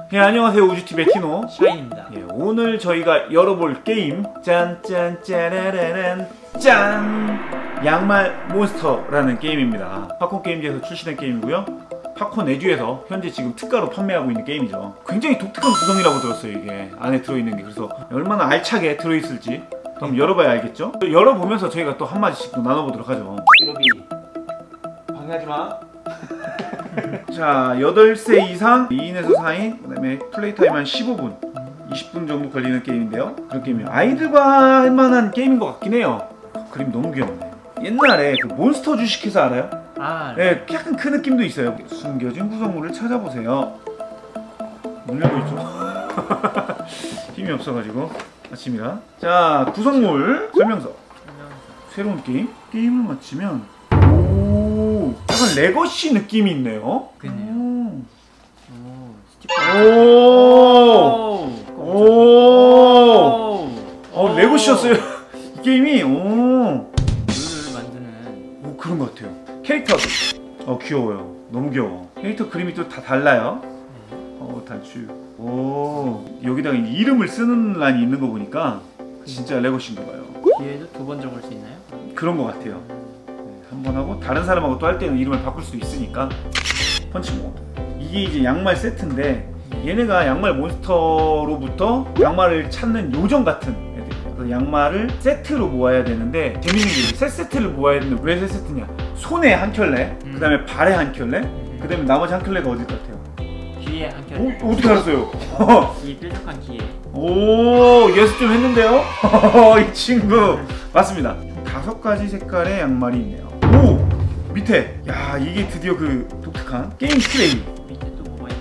예, 안녕하세요. 우주TV의 티노 샤인입니다. 예, 오늘 저희가 열어볼 게임 짠짠짜라라란 짠! 양말 몬스터라는 게임입니다. 팝콘 게임즈에서 출시된 게임이고요. 팝콘 에듀에서 현재 지금 특가로 판매하고 있는 게임이죠. 굉장히 독특한 구성이라고 들었어요. 이게 안에 들어있는 게. 그래서 얼마나 알차게 들어있을지 한번 열어봐야 알겠죠? 열어보면서 저희가 또 한마디씩 또 나눠보도록 하죠. 이러비 방해하지마. 자, 8세 이상 2인에서 4인, 그 다음에 플레이 타임 한 15분 20분 정도 걸리는 게임인데요. 그런 게임이에요. 아이들과 할만한 게임인 것 같긴 해요. 그림 너무 귀엽네. 옛날에 그 몬스터 주식회사 알아요? 아, 네, 약간 그 느낌도 있어요. 숨겨진 구성물을 찾아보세요. 문 열고 있죠? 힘이 없어가지고 아침이라. 자, 구성물 설명서. 새로운 게임? 게임을 마치면 오, 약간 레거시 느낌이 있네요. 그네요. 오, 레고시였어요. 이 게임이. 룰을 만드는 그런 것 같아요. 캐릭터도 귀여워요. 너무 귀여워. 캐릭터 그림이 또 다 달라요. 단추. 여기다가 이름을 쓰는 란이 있는 거 보니까 진짜 레고시인가 봐요. 뒤에도 2번 적을 수 있나요? 그런 것 같아요. 한 번 하고 다른 사람하고 또 할 때는 이름을 바꿀 수도 있으니까. 펀치 모드. 이게 이제 양말 세트인데 얘네가 양말 몬스터로부터 양말을 찾는 요정 같은 애들이에요. 그 양말을 세트로 모아야 되는데 재밌는 게 세 세트를 모아야 되는데 왜 세 세트냐? 손에 한 켤레, 그 다음에 발에 한 켤레, 그 다음에 나머지 한 켤레가 어딜 것 같아요? 귀에 한 켤레. 어떻게 알았어요? 이 뾰족한 귀에. 오, 예습 좀 했는데요? 이 친구 맞습니다. 5가지 색깔의 양말이 있네요. 오! 밑에! 야, 이게 드디어 그 독특한 게임 트레이. 밑에 또 뭐가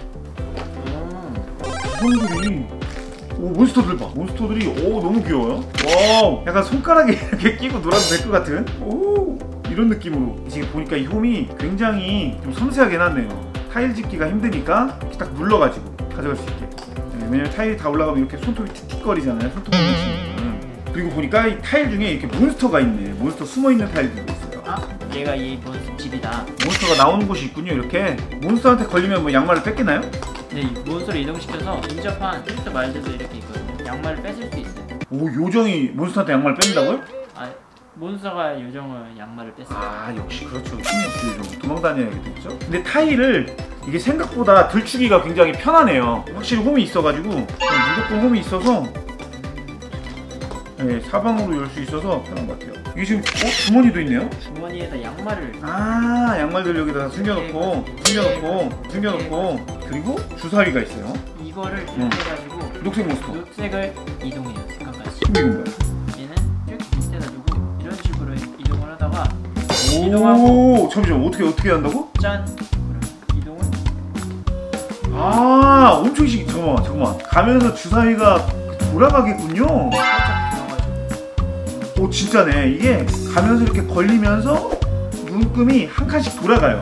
구성들이 몬스터들 봐. 몬스터들이 너무 귀여워요. 와우, 약간 손가락에 이렇게 끼고 놀아도 될 것 같은 이런 느낌으로. 지금 보니까 이 홈이 굉장히 좀 섬세하게 해놨네요. 타일 집기가 힘드니까 이렇게 딱 눌러가지고 가져갈 수 있게. 왜냐면 타일이 다 올라가면 이렇게 손톱이 틱틱거리잖아요. 손톱 그리고 보니까 이 타일 중에 이렇게 몬스터가 있네. 몬스터 숨어있는 타일들도 있어요. 얘가 이 몬스터 집이다. 몬스터가 나오는 곳이 있군요. 이렇게 몬스터한테 걸리면 뭐 양말을 뺏기나요? 네, 이 몬스터를 이동시켜서 인접한 캐릭터 말들도 이렇게 있거든요. 양말을 뺏을 수 있어요. 요정이 몬스터한테 양말을 뺀다고요? 몬스터가 요정을 양말을 뺐어요. 역시 그렇죠. 힘이 없지 요정. 도망다녀야겠죠? 근데 타일을 이게 생각보다 들추기가 굉장히 편하네요. 확실히 홈이 있어가지고 무조건 홈이 있어서 네, 사방으로 열 수 있어서 편한 것 같아요. 이게 지금 주머니도 있네요? 주머니에다 양말을 양말들 여기다가 숨겨놓고 그리고 주사위가 있어요. 이거를 이렇게 해가지고 녹색 몬스터. 녹색을 이동해요. 색깔까지. 이건 뭐야? 얘는 이렇게 밑에다 두고 이런 식으로 이동을 하다가 이동하고 잠시만 어떻게 한다고? 짠! 이동을 엄청 잠깐만 가면서 주사위가 돌아가겠군요. 진짜네. 이게 가면서 이렇게 걸리면서 눈금이 한 칸씩 돌아가요.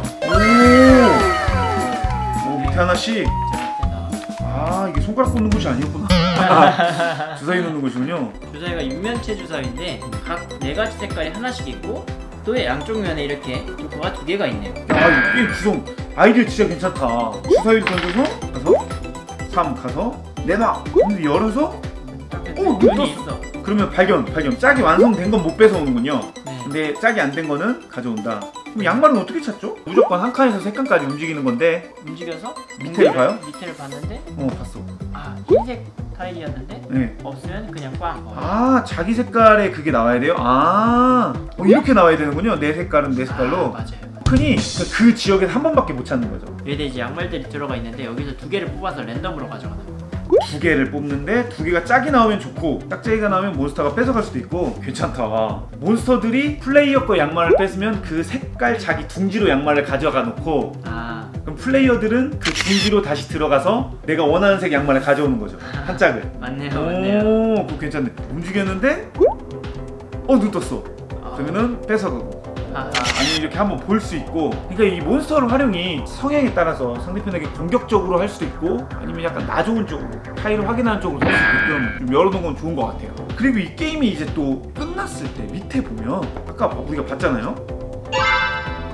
밑에 하나씩. 이게 손가락 꽂는 곳이 아니었구나. 주사위 넣는 곳이군요. 주사위가 육면체 주사위인데 각 4가지 색깔이 하나씩 있고 또 양쪽 면에 이렇게 조커가 2개가 있네요. 이게 구성 아이디어 진짜 괜찮다. 주사위를 던져서 가서 3 가서 내놔. 근데 열어서 눈이 있어. 그러면 발견. 짝이 완성된 건 못 뺏어오는군요. 네. 근데 짝이 안 된 거는 가져온다. 그럼 양말은 어떻게 찾죠? 무조건 한 칸에서 3칸까지 움직이는 건데 움직여서 밑에를 봐요? 밑에를 봤는데 봤어. 흰색 타일이었는데 네. 없으면 그냥 꽝. 자기 색깔에 그게 나와야 돼요? 이렇게 나와야 되는군요. 내 색깔은 내 색깔로. 맞아요. 흔히 그 지역에서 한 번밖에 못 찾는 거죠. 여기에 이제 양말들이 들어가 있는데 여기서 2개를 뽑아서 랜덤으로 가져가는 거예요. 2개를 뽑는데 2개가 짝이 나오면 좋고 짝짝이가 나오면 몬스터가 뺏어갈 수도 있고. 괜찮다. 몬스터들이 플레이어 거 양말을 뺏으면 그 색깔 자기 둥지로 양말을 가져가 놓고 그럼 플레이어들은 그 둥지로 다시 들어가서 내가 원하는 색 양말을 가져오는 거죠. 한 짝을. 맞네요. 그거 괜찮네. 움직였는데 눈 떴어. 그러면은 뺏어가고. 아니면 이렇게 한번 볼 수 있고. 그러니까 이 몬스터를 활용이 성향에 따라서 상대편에게 공격적으로 할 수도 있고 아니면 약간 나 좋은 쪽으로 타일을 확인하는 쪽으로 할 수 있게끔 좀 열어놓은 건 좋은 것 같아요. 그리고 이 게임이 이제 또 끝났을 때 밑에 보면 아까 우리가 봤잖아요.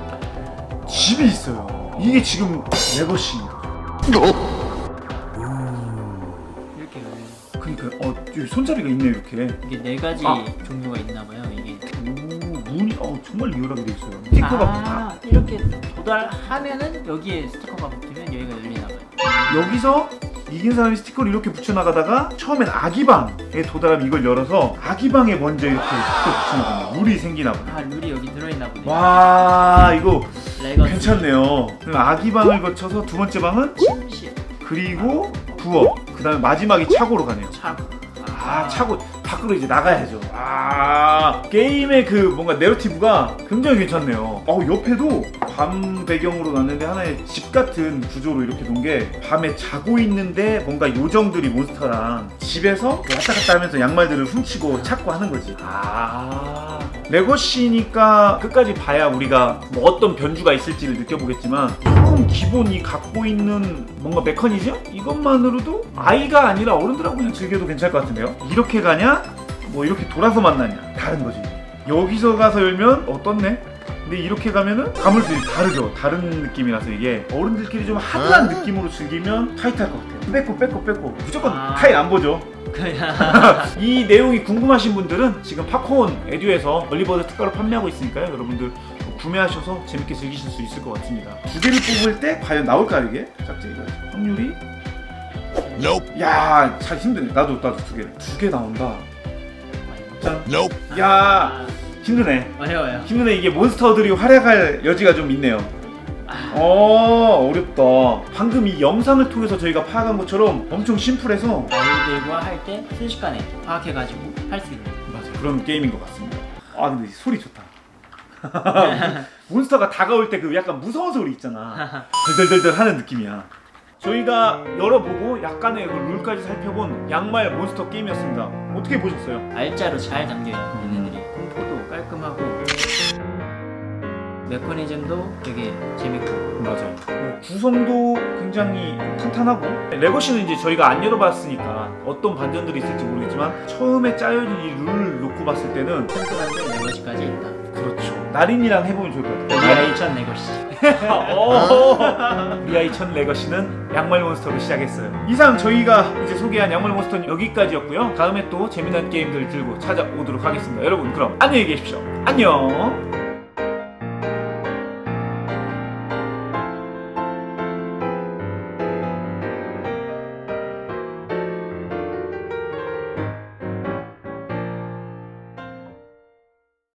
집이 있어요. 이게 지금 레거시입니다. 여기 손잡이가 있네 이렇게. 이게 4가지 종류가 있나봐요 이게. 오, 문이 정말 리얼하게 돼 있어요. 스티커가 이렇게 도달하면은 여기에 스티커가 붙으면 여기가 열리나봐요. 여기서 이긴 사람이 스티커를 이렇게 붙여나가다가 처음엔 아기방에 도달하면 이걸 열어서 아기방에 먼저 이렇게 스티커 붙여나가면 룰이 생기나보네. 룰이 여기 들어있나보네. 와 이거 레거시. 괜찮네요. 그럼 아기방을 거쳐서 두 번째 방은 침실. 그리고 부엌, 그 다음에 마지막이 차고로 가네요. 차고. 차고 밖으로 이제 나가야죠. 게임의 그 뭔가 내러티브가 굉장히 괜찮네요. 옆에도 밤 배경으로 놨는데 하나의 집 같은 구조로 이렇게 놓은 게 밤에 자고 있는데 뭔가 요정들이 몬스터랑 집에서 왔다 갔다 하면서 양말들을 훔치고 찾고 하는 거지. 레거시니까 끝까지 봐야 우리가 뭐 어떤 변주가 있을지를 느껴보겠지만 조금 기본이 갖고 있는 뭔가 메커니즘? 이것만으로도 아이가 아니라 어른들하고 그냥 즐겨도 괜찮을 것 같은데요? 이렇게 가냐? 뭐 이렇게 돌아서 만나냐? 다른 거지. 여기서 가서 열면 떴네? 근데 이렇게 가면은 가물들이 다르죠. 다른 느낌이라서 이게 어른들끼리 좀 하드한 느낌으로 즐기면 타이트할 것 같아요. 뺏고 무조건 타일 안 보죠. 이 내용이 궁금하신 분들은 지금 팝콘 에듀에서 얼리버드 특가로 판매하고 있으니까요. 여러분들 구매하셔서 재밌게 즐기실 수 있을 것 같습니다. 두 개를 뽑을 때 과연 나올까요 이게? 짝짝이가 확률이? 야, 참 힘드네. 나도 두 개 나온다. 짠. 야, 힘드네. 어려워요. 힘드네. 이게 몬스터들이 활약할 여지가 좀 있네요. 어렵다. 방금 이 영상을 통해서 저희가 파악한 것처럼 엄청 심플해서 아이들과 할 때 순식간에 파악해가지고 할 수 있는 그런 게임인 것 같습니다. 근데 소리 좋다. 몬스터가 다가올 때 그 약간 무서운 소리 있잖아. 덜덜덜덜 하는 느낌이야. 저희가 열어보고 약간의 그 룰까지 살펴본 양말 몬스터 게임이었습니다. 어떻게 보셨어요? 알짜로 잘 담겨있는 얘네들이 콤포도 깔끔하고 메커니즘도 되게 재밌고. 맞아요. 구성도 굉장히 탄탄하고 레거시는 이제 저희가 안 열어봤으니까 어떤 반전들이 있을지 모르겠지만 처음에 짜여진 이 룰을 놓고 봤을 때는 튼튼한데 레거시까지 있다. 그렇죠. 나린이랑 해보면 좋을 것 같아요. 미아이 천 레거시. 미아이 천 레거시는 양말 몬스터로 시작했어요. 이상 저희가 이제 소개한 양말 몬스터는 여기까지였고요. 다음에 또 재미난 게임들 들고 찾아오도록 하겠습니다. 여러분 그럼 안녕히 계십시오. 안녕.